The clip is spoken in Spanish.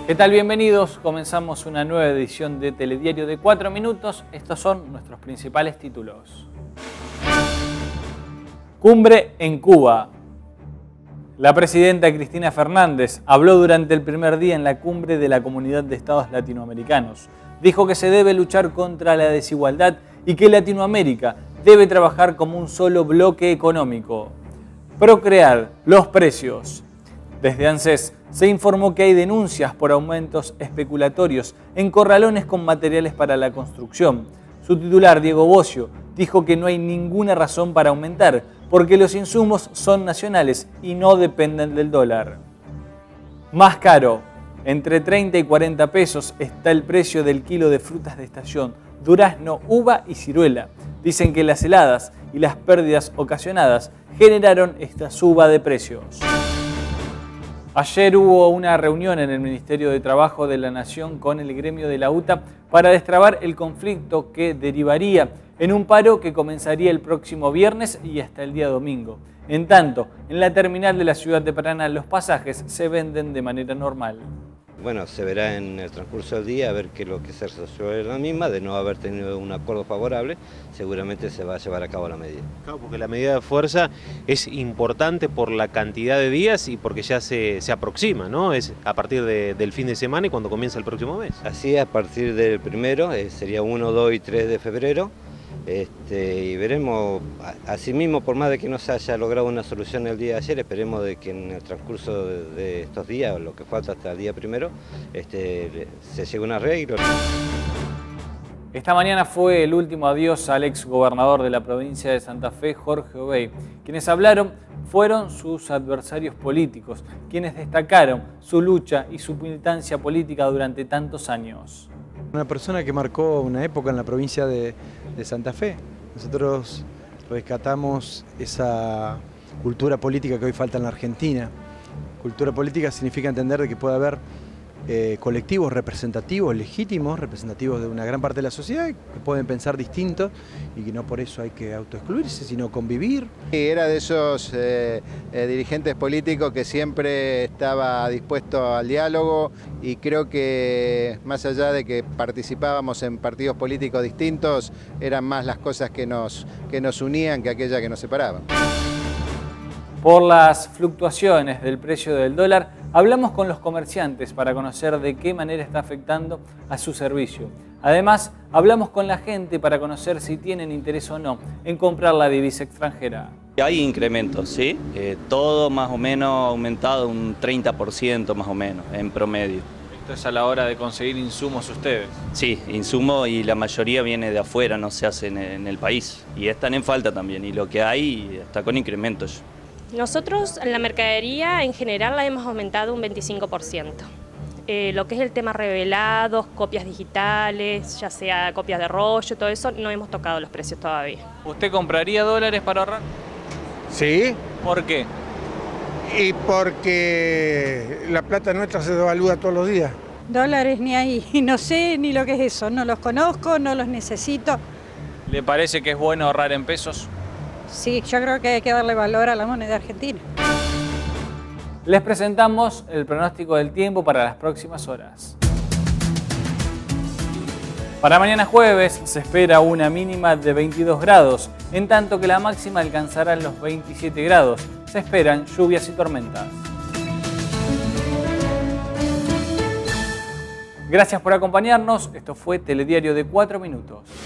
¿Qué tal? Bienvenidos. Comenzamos una nueva edición de Telediario de 4 minutos. Estos son nuestros principales títulos. Cumbre en Cuba. La presidenta Cristina Fernández habló durante el primer día en la cumbre de la Comunidad de Estados Latinoamericanos. Dijo que se debe luchar contra la desigualdad y que Latinoamérica debe trabajar como un solo bloque económico. Procrear los precios. Desde ANSES se informó que hay denuncias por aumentos especulatorios en corralones con materiales para la construcción. Su titular, Diego Bocio, dijo que no hay ninguna razón para aumentar, porque los insumos son nacionales y no dependen del dólar. Más caro, entre 30 y 40 pesos está el precio del kilo de frutas de estación, durazno, uva y ciruela. Dicen que las heladas y las pérdidas ocasionadas generaron esta suba de precios. Ayer hubo una reunión en el Ministerio de Trabajo de la Nación con el gremio de la UTA para destrabar el conflicto que derivaría en un paro que comenzaría el próximo viernes y hasta el día domingo. En tanto, en la terminal de la ciudad de Paraná los pasajes se venden de manera normal. Bueno, se verá en el transcurso del día a ver qué es lo que se resuelve en la misma. De no haber tenido un acuerdo favorable, seguramente se va a llevar a cabo la medida. Claro, porque la medida de fuerza es importante por la cantidad de días y porque ya se aproxima, ¿no? Es a partir del fin de semana y cuando comienza el próximo mes. Así es, a partir del primero, sería 1, 2 y 3 de febrero. Y veremos, asimismo, por más de que no se haya logrado una solución el día de ayer, esperemos de que en el transcurso de estos días, o lo que falta hasta el día primero, se llegue a un arreglo. Esta mañana fue el último adiós al exgobernador de la provincia de Santa Fe, Jorge Obey. Quienes hablaron fueron sus adversarios políticos, quienes destacaron su lucha y su militancia política durante tantos años. Una persona que marcó una época en la provincia de Santa Fe. Nosotros rescatamos esa cultura política que hoy falta en la Argentina. Cultura política significa entender de que puede haber colectivos representativos, legítimos, representativos de una gran parte de la sociedad, que pueden pensar distinto y que no por eso hay que autoexcluirse, sino convivir. Era de esos dirigentes políticos que siempre estaba dispuesto al diálogo y creo que más allá de que participábamos en partidos políticos distintos, eran más las cosas que nos unían que aquellas que nos separaban. Por las fluctuaciones del precio del dólar, hablamos con los comerciantes para conocer de qué manera está afectando a su servicio. Además, hablamos con la gente para conocer si tienen interés o no en comprar la divisa extranjera. Hay incrementos, ¿sí? Todo más o menos ha aumentado un 30% más o menos en promedio. ¿Esto es a la hora de conseguir insumos ustedes? Sí, insumos y la mayoría viene de afuera, no se hace en el país. Y están en falta también y lo que hay está con incrementos. Nosotros en la mercadería en general la hemos aumentado un 25%. Lo que es el tema revelados, copias digitales, ya sea copias de rollo, todo eso, no hemos tocado los precios todavía. ¿Usted compraría dólares para ahorrar? Sí. ¿Por qué? Y porque la plata nuestra se devalúa todos los días. Dólares ni ahí, no sé ni lo que es eso, no los conozco, no los necesito. ¿Le parece que es bueno ahorrar en pesos? Sí, yo creo que hay que darle valor a la moneda argentina. Les presentamos el pronóstico del tiempo para las próximas horas. Para mañana jueves se espera una mínima de 22 grados, en tanto que la máxima alcanzará los 27 grados. Se esperan lluvias y tormentas. Gracias por acompañarnos. Esto fue Telediario de 4 minutos.